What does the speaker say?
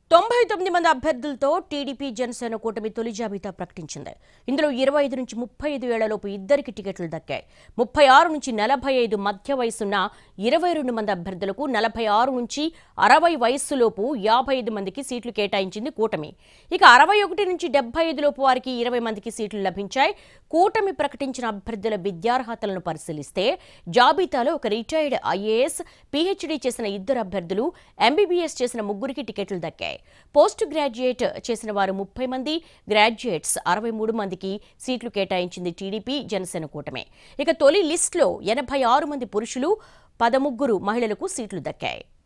99 మంది అభ్యర్థులతో టీడీపీ జనసేన కూటమి తొలి జాబితా ప్రకటించింది. ఇందులో 25 నుంచి 35 ఏళ్లలోపు ఇద్దరికి టికెట్లు దక్కాయి. 36 నుంచి 45 మధ్య వయసున్న 22 మంది అభ్యర్థులకు, 46 నుంచి 60 వయస్సులోపు 55 మందికి సీట్లు కేటాయించింది కూటమి. ఇక 61 నుంచి 75 లోపు వారికి 20 మందికి సీట్లు లభించాయి. కూటమి ప్రకటించిన అభ్యర్థుల విద్యార్హతలను పరిశీలిస్తే జాబితాలో ఒక రిటైర్డ్ ఐఏఎస్, పీహెచ్డీ చేసిన 2 అభ్యర్థులు, ఎంబీబీఎస్ చేసిన 3కి టికెట్లు దక్కాయి. పోస్ట్ గ్రాడ్యుయేట్ చేసిన వారు 30 మంది, గ్రాడ్యుయేట్స్ 63 మందికి సీట్లు కేటాయించింది టీడీపీ జనసేన కూటమి. ఇక తొలి లిస్టులో 86 మంది పురుషులు, 13 మహిళలకు సీట్లు దక్కాయి.